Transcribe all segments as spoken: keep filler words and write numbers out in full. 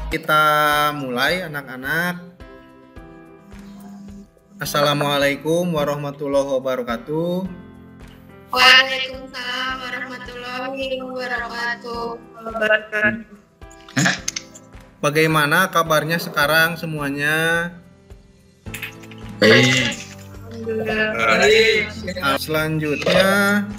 Kita mulai anak-anak. Assalamualaikum warahmatullahi wabarakatuh. Waalaikumsalam warahmatullahi wabarakatuh. Bagaimana kabarnya sekarang semuanya? Baik. Nah, selanjutnya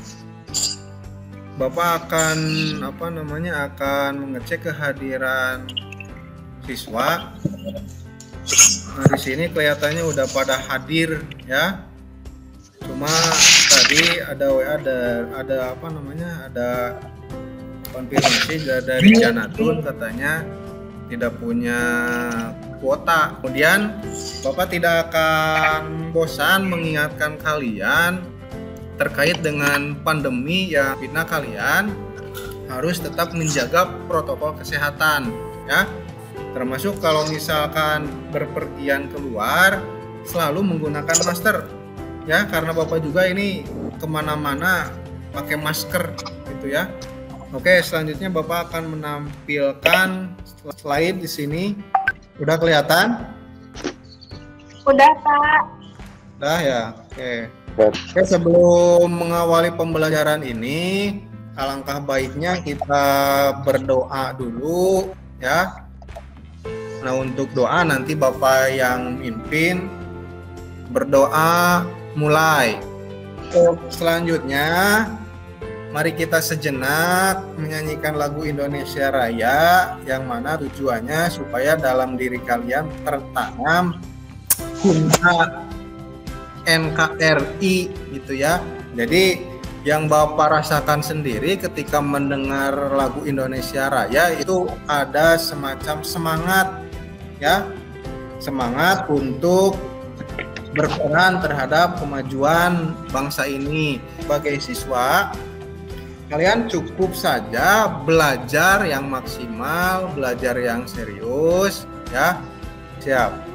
Bapak akan apa namanya akan mengecek kehadiran siswa. Nah, di sini kelihatannya udah pada hadir ya. Cuma tadi ada W A ada ada apa namanya ada konfirmasi dari Janatun katanya tidak punya kuota. Kemudian Bapak tidak akan bosan mengingatkan kalian terkait dengan pandemi yang fitnah, kalian harus tetap menjaga protokol kesehatan ya, termasuk kalau misalkan berpergian keluar selalu menggunakan masker ya, karena Bapak juga ini kemana-mana pakai masker gitu ya. Oke, selanjutnya Bapak akan menampilkan slide di sini. Udah kelihatan? Udah, Pak. Udah ya. Oke. Oke, sebelum mengawali pembelajaran ini, alangkah baiknya kita berdoa dulu ya. Nah, untuk doa nanti Bapak yang mimpin berdoa mulai. Selanjutnya, mari kita sejenak menyanyikan lagu Indonesia Raya yang mana tujuannya supaya dalam diri kalian tertanam cinta N K R I gitu ya. Jadi yang Bapak rasakan sendiri ketika mendengar lagu Indonesia Raya itu ada semacam semangat ya, semangat untuk berperan terhadap kemajuan bangsa ini. Sebagai siswa, kalian cukup saja belajar yang maksimal, belajar yang serius ya. Siap.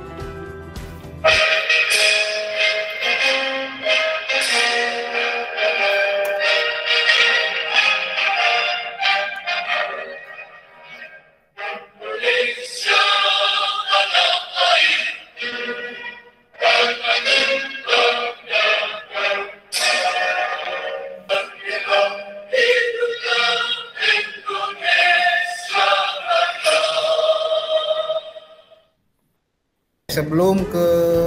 Sebelum ke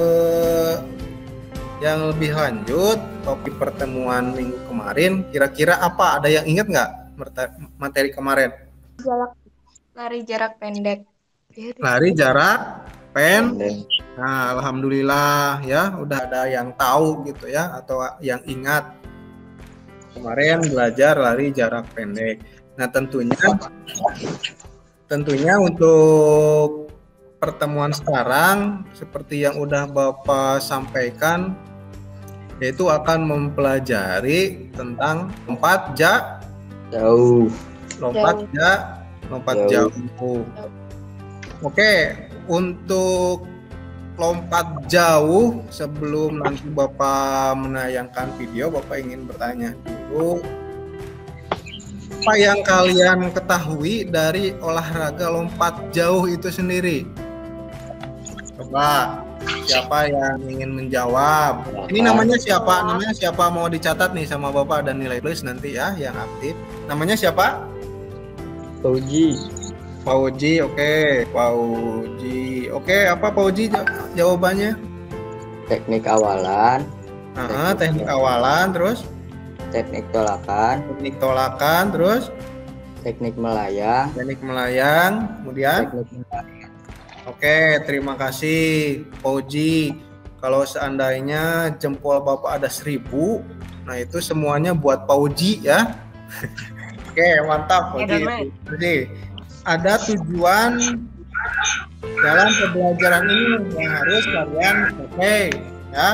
yang lebih lanjut, topik pertemuan minggu kemarin, kira-kira apa? Ada yang ingat nggak materi kemarin? Jarak, lari jarak pendek. Lari jarak pendek. Nah, alhamdulillah ya, udah ada yang tahu gitu ya, atau yang ingat kemarin belajar lari jarak pendek. Nah, tentunya, tentunya untuk pertemuan sekarang seperti yang udah Bapak sampaikan, yaitu akan mempelajari tentang lompat ja Jauh. lompat Jauh. ja lompat Jauh. jauh. Oke, untuk lompat jauh sebelum nanti Bapak menayangkan video, Bapak ingin bertanya dulu, apa yang kalian ketahui dari olahraga lompat jauh itu sendiri? Coba, siapa yang ingin menjawab? Ini namanya siapa? Namanya siapa? Mau dicatat nih sama Bapak dan nilai plus nanti ya yang aktif. Namanya siapa? Pauji. Pauji, oke. Pauji, oke. Apa Pauji jawabannya? Teknik awalan. Nah, teknik awalan, terus? Teknik tolakan. Teknik tolakan, terus? Teknik melayang. Teknik melayang, kemudian? Teknik melayang. Oke, terima kasih Pauji. Kalau seandainya jempol Bapak ada seribu, nah itu semuanya buat Pauji ya. Oke, mantap Pauji. Jadi ada tujuan dalam pembelajaran ini yang harus kalian capai ya.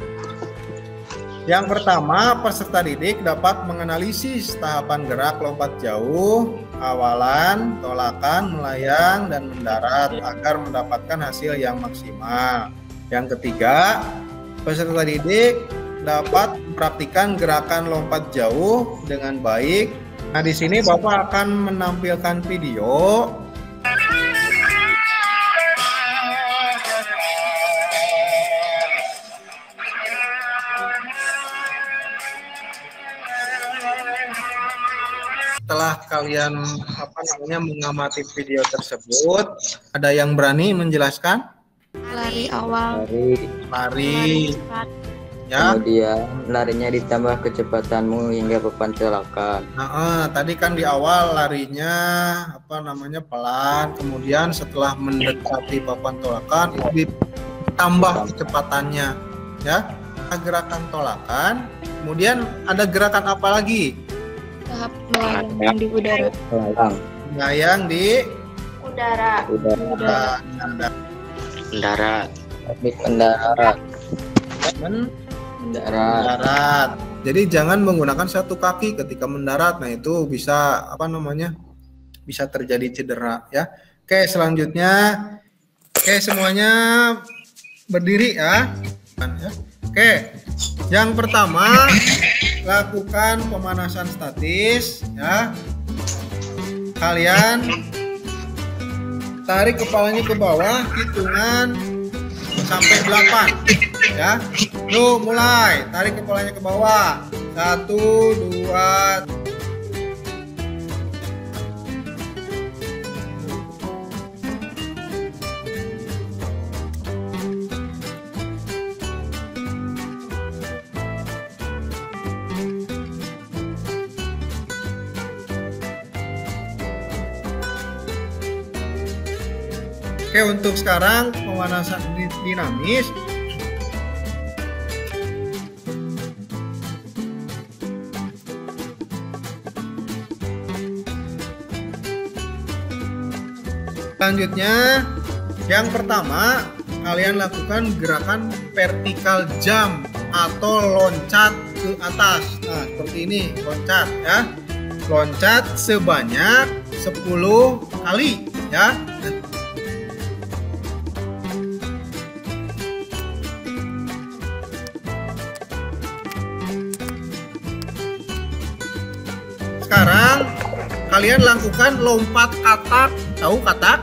Yang pertama, peserta didik dapat menganalisis tahapan gerak lompat jauh, awalan, tolakan, melayang, dan mendarat agar mendapatkan hasil yang maksimal. Yang ketiga, peserta didik dapat mempraktikkan gerakan lompat jauh dengan baik. Nah, di sini Bapak akan menampilkan video setelah kalian apa namanya mengamati video tersebut, ada yang berani menjelaskan? Lari awal. Lari. Lari, cepat. ya. Kemudian larinya ditambah kecepatanmu hingga papan tolakan. Nah, eh, tadi kan di awal larinya apa namanya pelan, kemudian setelah mendekati papan tolakan itu ditambah kecepatannya, ya. Gerakan tolakan, kemudian ada gerakan apa lagi? Tahap melayang di udara. Melayang. Melayang di Udara. Udara. udara. Mendarat. Teknik mendarat. Men- Mendarat. mendarat. Jadi jangan menggunakan satu kaki ketika mendarat. Nah, itu bisa apa namanya? Bisa terjadi cedera, ya. Oke, selanjutnya. Oke, semuanya berdiri ya. Ya. Oke. Yang pertama, lakukan pemanasan statis, ya. Kalian tarik kepalanya ke bawah, hitungan sampai delapan, ya. Yuk, mulai. Tarik kepalanya ke bawah. Satu, dua. Oke, untuk sekarang pemanasan dinamis. Selanjutnya, yang pertama kalian lakukan gerakan vertikal jump atau loncat ke atas. Nah, seperti ini, loncat ya. Loncat sebanyak sepuluh kali ya. Sekarang kalian lakukan lompat katak. Tahu katak?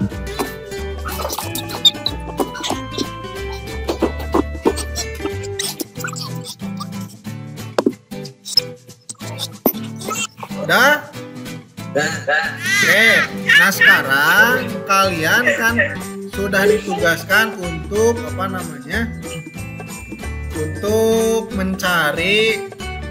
Udah? Oke, nah sekarang kalian kan sudah ditugaskan untuk apa namanya? Untuk mencari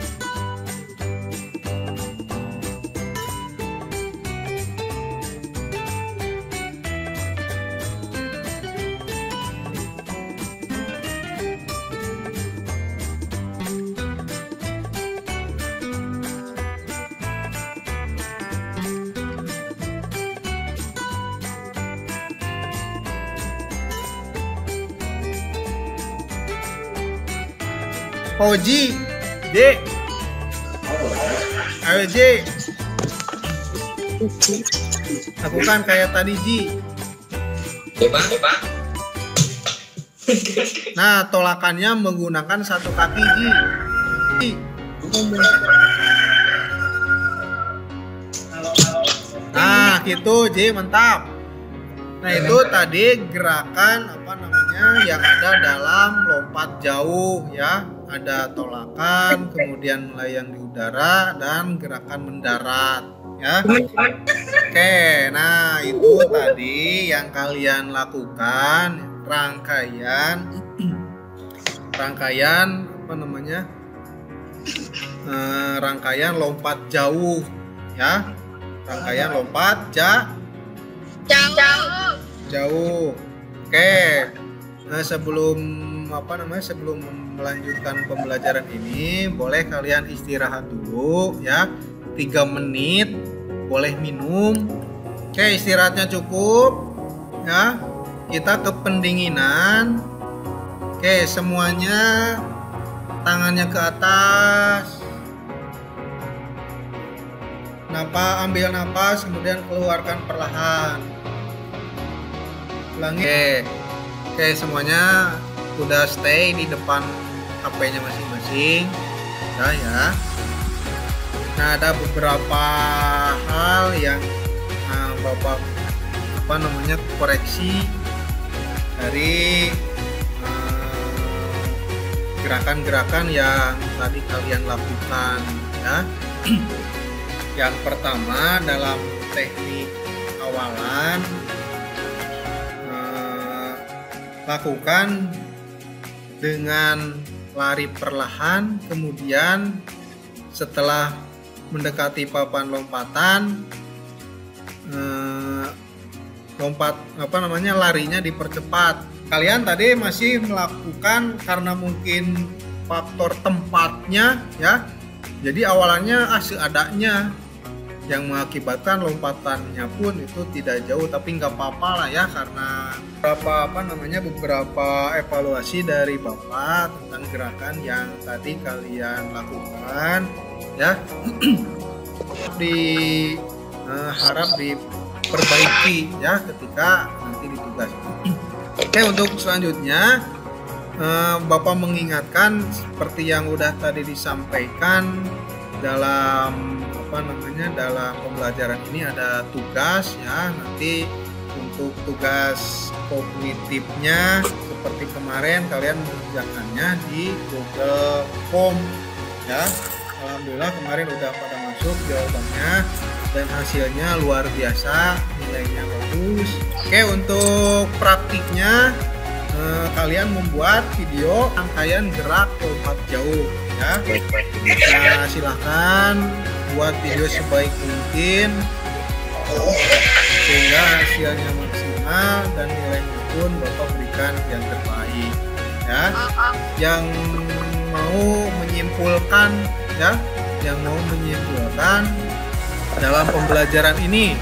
Oji, J, ayo J, lakukan kayak tadi Ji. Nah, tolakannya menggunakan satu kaki Ji. Ji. Nah, gitu Ji, mantap. Nah, itu tadi gerakan apa namanya yang ada dalam lompat jauh ya. Ada tolakan, kemudian melayang di udara, dan gerakan mendarat ya. Oke, nah itu tadi yang kalian lakukan rangkaian rangkaian apa namanya eh, rangkaian lompat jauh ya. Rangkaian lompat ja Jauh. jauh. Oke, nah sebelum apa namanya sebelum melanjutkan pembelajaran ini, boleh kalian istirahat dulu ya, tiga menit, boleh minum. Oke, istirahatnya cukup ya. Kita ke pendinginan. Oke, semuanya tangannya ke atas. Napa, ambil napas, kemudian keluarkan perlahan. Ulangi. Oke, oke semuanya udah stay di depan H P-nya masing-masing, udah ya. Nah, ada beberapa hal yang nah, bapak apa namanya koreksi dari eh, gerakan-gerakan yang tadi kalian lakukan ya. Yang pertama dalam teknik awalan, eh, lakukan dengan lari perlahan, kemudian setelah mendekati papan lompatan, eh, lompat apa namanya larinya dipercepat. Kalian tadi masih melakukan karena mungkin faktor tempatnya ya. Jadi awalannya ah, seadanya yang mengakibatkan lompatannya pun itu tidak jauh, tapi nggak apa-apa lah ya, karena beberapa apa namanya beberapa evaluasi dari Bapak tentang gerakan yang tadi kalian lakukan ya. di eh, harap diperbaiki ya ketika nanti ditugas. Oke, untuk selanjutnya eh, Bapak mengingatkan seperti yang udah tadi disampaikan dalam apa namanya dalam pembelajaran ini ada tugas ya. Nanti untuk tugas kognitifnya seperti kemarin kalian mengerjakannya di Google Form ya. Alhamdulillah kemarin udah pada masuk jawabannya dan hasilnya luar biasa, nilainya bagus. Oke, untuk praktiknya eh, kalian membuat video rangkaian gerak lompat jauh ya. Nah, silahkan buat video sebaik mungkin sehingga hasilnya maksimal dan nilainya pun Bapak berikan yang terbaik ya. Yang mau menyimpulkan ya, yang mau menyimpulkan dalam pembelajaran ini,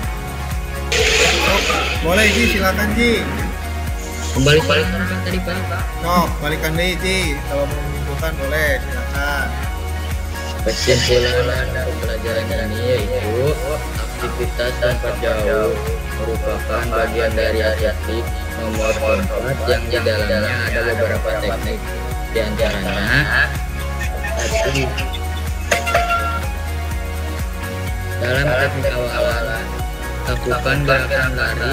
oh, boleh Ji, silakan Ji. Kembali balik tadi Pak. Oh, balikan deh Ji, kalau mau menyimpulkan boleh, silakan. Kesimpulan pembelajaran ini yaitu aktivitas lompat jauh merupakan bagian dari atletik nomor empat yang di dalamnya ada beberapa teknik, di antaranya satu, dalam teknik awalan lakukan gerakan lari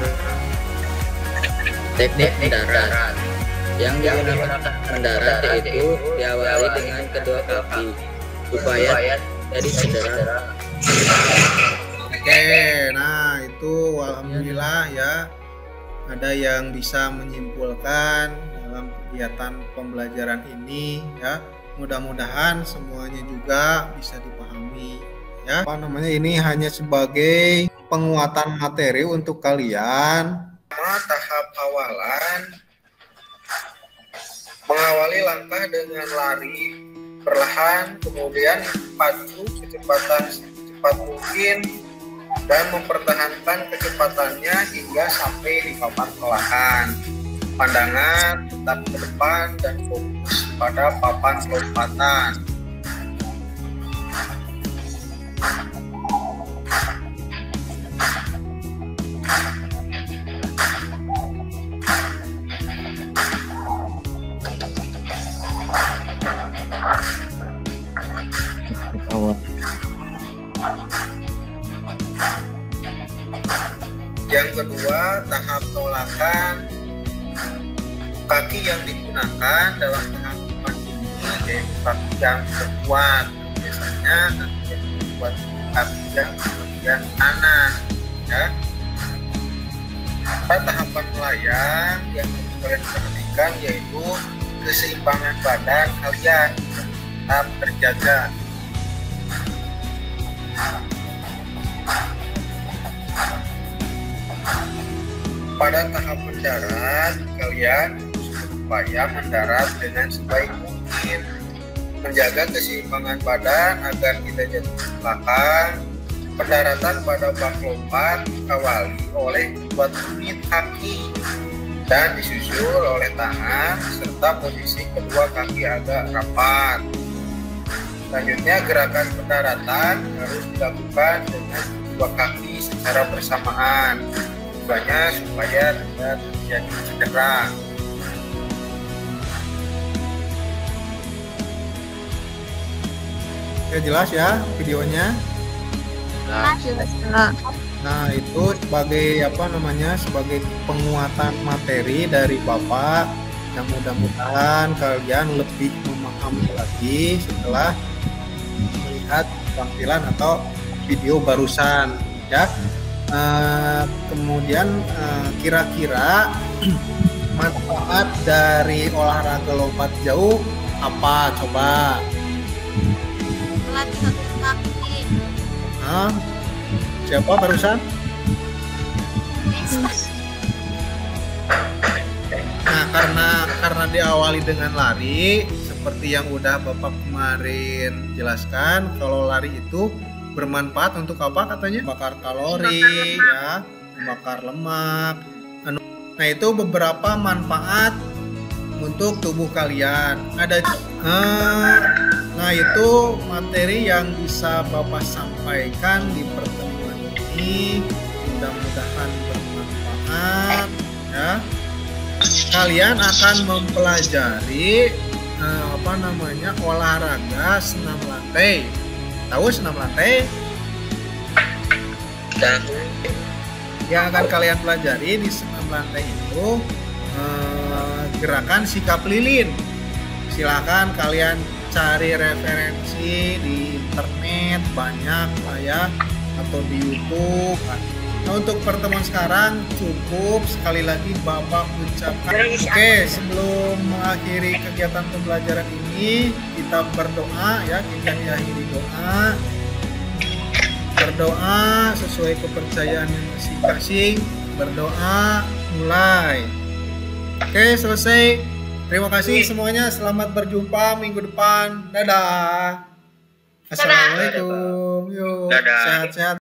teknik mendarat. Yang digunakan mendarat yaitu diawali dengan kedua kaki supaya jadi cedera. Oke, nah itu alhamdulillah ya, ada yang bisa menyimpulkan dalam kegiatan pembelajaran ini ya. Mudah-mudahan semuanya juga bisa dipahami ya. Apa namanya, ini hanya sebagai penguatan materi untuk kalian. Tahap awalan, mengawali langkah dengan lari perlahan, kemudian pacu kecepatan secepat mungkin dan mempertahankan kecepatannya hingga sampai di papan perlahan. Pandangan tetap ke depan dan fokus pada papan lompatan. Yang kedua, tahap tolakan. Kaki yang digunakan dalam tahapan ini yaitu kaki yang terkuat. Biasanya kaki yang terkuat kaki yang bagian kanan ya. Pada tahapan melayang yang kalian perhatikan yaitu keseimbangan badan kalian tetap terjaga. Pada tahap mendarat, kalian berupaya mendarat dengan sebaik mungkin, menjaga keseimbangan badan agar tidak jatuh ke belakang. Pendaratan pada bak lompat diawali oleh dua tumit kaki dan disusul oleh tangan serta posisi kedua kaki agak rapat. Selanjutnya, gerakan pendaratan harus dilakukan dengan dua kaki secara bersamaan, tujuannya supaya tidak terjadi cedera. Oke, jelas ya videonya. Nah, itu sebagai apa namanya sebagai penguatan materi dari Bapak, yang mudah-mudahan kalian lebih memahami lagi setelah melihat tampilan atau video barusan ya. Uh, kemudian uh, kira-kira manfaat dari olahraga lompat jauh apa? Coba. Latih otot kaki. Hah? Siapa barusan? Nah, karena karena diawali dengan lari, seperti yang udah Bapak kemarin jelaskan, kalau lari itu bermanfaat untuk apa katanya? Bakar kalori, ya, membakar lemak. Nah, itu beberapa manfaat untuk tubuh kalian. Ada eh, nah, itu materi yang bisa Bapak sampaikan di pertemuan ini. Mudah-mudahan bermanfaat ya. Kalian akan mempelajari eh, apa namanya olahraga senam lantai. Tahu senam lantai? Dan Yang akan kalian pelajari di senam lantai itu eh, gerakan sikap lilin. Silahkan kalian cari referensi di internet banyak lah ya, atau di YouTube. Nah, untuk pertemuan sekarang cukup. Sekali lagi Bapak ucapkan oke, sebelum mengakhiri kegiatan pembelajaran ini kita berdoa ya, kita diakhiri doa. Berdoa sesuai kepercayaan masing-masing. Berdoa mulai. Oke, selesai. Terima kasih semuanya. Selamat berjumpa minggu depan. Dadah. Assalamualaikum. Yuk, sehat-sehat.